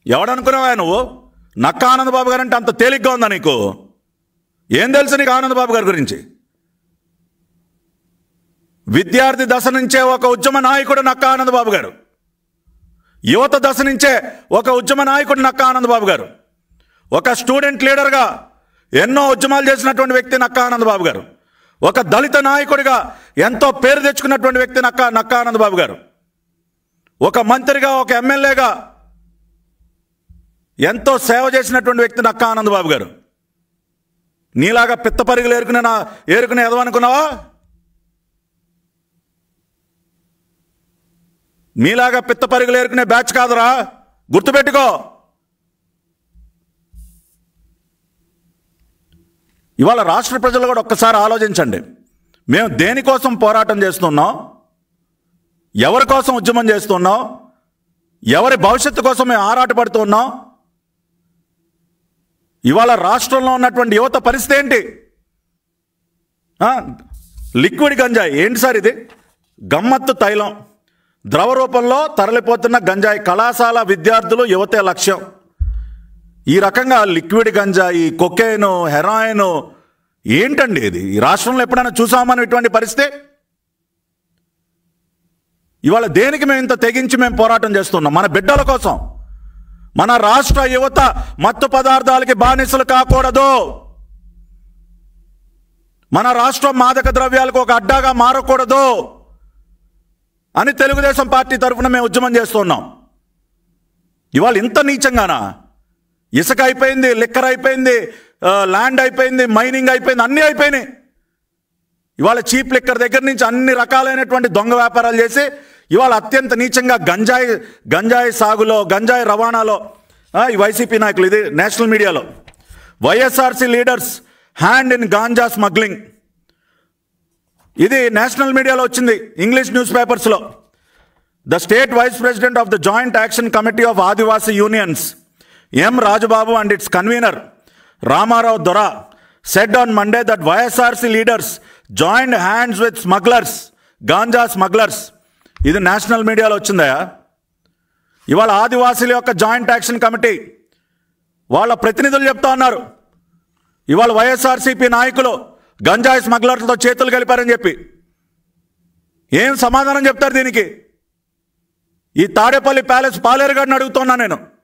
ఎవడనుకున్నావా నువ్వు? నక్క ఆనందబాబు గారు అంటే అంత తేలిగ్గా ఉందా నీకు? ఏం తెలుసు నీకు ఆనందబాబు గారి గురించి? విద్యార్థి దశ నుంచే ఒక ఉద్యమ నాయకుడు నక్క ఆనందబాబు గారు. యువత దశ నుంచే ఒక ఉద్యమ నాయకుడు నక్క ఆనందబాబు గారు. ఒక స్టూడెంట్ లీడర్గా ఎన్నో ఉద్యమాలు చేసినటువంటి వ్యక్తి నక్క ఆనందబాబు గారు. ఒక దళిత నాయకుడిగా ఎంతో పేరు తెచ్చుకున్నటువంటి వ్యక్తి నక్క ఆనందబాబు గారు. ఒక మంత్రిగా, ఒక ఎమ్మెల్యేగా ఎంతో సేవ చేసినటువంటి వ్యక్తి నక్క ఆనందబాబు గారు. నీలాగా పిత్త పరిగలు ఏరుకునే ఎదవనుకున్నావా? మీలాగా పిత్త పరిగలు ఏరుకునే బ్యాచ్ కాదురా, గుర్తుపెట్టుకో. ఇవాళ రాష్ట్ర ప్రజలు కూడా ఒక్కసారి ఆలోచించండి. మేము దేనికోసం పోరాటం చేస్తున్నాం? ఎవరి కోసం ఉద్యమం చేస్తున్నాం? ఎవరి భవిష్యత్తు కోసం మేము ఆరాటపడుతున్నాం? ఇవాళ రాష్ట్రంలో ఉన్నటువంటి యువత పరిస్థితి ఏంటి? లిక్విడ్ గంజాయి ఏంటి సార్ ఇది? గమ్మత్తు తైలం ద్రవ రూపంలో తరలిపోతున్న గంజాయి. కళాశాల విద్యార్థులు, యువతే లక్ష్యం. ఈ రకంగా లిక్విడ్ గంజాయి, కొకైను, హెరాయిన్ ఏంటండి ఇది? ఈ రాష్ట్రంలో ఎప్పుడైనా చూసామని ఇటువంటి పరిస్థితి? ఇవాళ దేనికి మేము ఇంత తెగించి మేము పోరాటం చేస్తున్నాం? మన బిడ్డల కోసం. మన రాష్ట్ర యువత మత్తు పదార్థాలకి బానిసలు కాకూడదు. మన రాష్ట్రం మాదక ద్రవ్యాలకు ఒక అడ్డాగా మారకూడదు అని తెలుగుదేశం పార్టీ తరఫున మేము ఉద్యమం చేస్తున్నాం. ఇవాళ ఇంత నీచంగానా? ఇసుక అయిపోయింది, లిక్కర్ అయిపోయింది, ల్యాండ్ అయిపోయింది, మైనింగ్ అయిపోయింది, అన్నీ అయిపోయినాయి. ఇవాళ చీప్ లిక్కర్ దగ్గర నుంచి అన్ని రకాలైనటువంటి దొంగ వ్యాపారాలు చేసి ఇవాళ అత్యంత నీచంగా గంజాయి సాగులో, గంజాయి రవాణాలో ఈ వైసీపీ నాయకులు, ఇది నేషనల్ మీడియాలో, YSRC leaders hand in ganja smuggling, ఇది నేషనల్ మీడియాలో వచ్చింది, ఇంగ్లీష్ న్యూస్ పేపర్స్లో. The state vice president of the joint action committee of Adivasi unions M Rajababu and its convener Ramarao Dora said on Monday that YSRC leaders joined hands with smugglers, ganja smugglers. ఇది national మీడియాలో వచ్చిందయా? ఇవాళ ఆదివాసీల యొక్క joint action committee వాళ్ళ ప్రతినిధులు చెప్తా ఉన్నారు, ఇవాళ వైఎస్ఆర్సీపీ నాయకులు గంజాయి స్మగ్లర్లతో చేతులు కలిపారని చెప్పి. ఏం సమాధానం చెప్తారు దీనికి? ఈ తాడేపల్లి ప్యాలెస్ పాలేరుగాడిని అడుగుతున్నా నేను.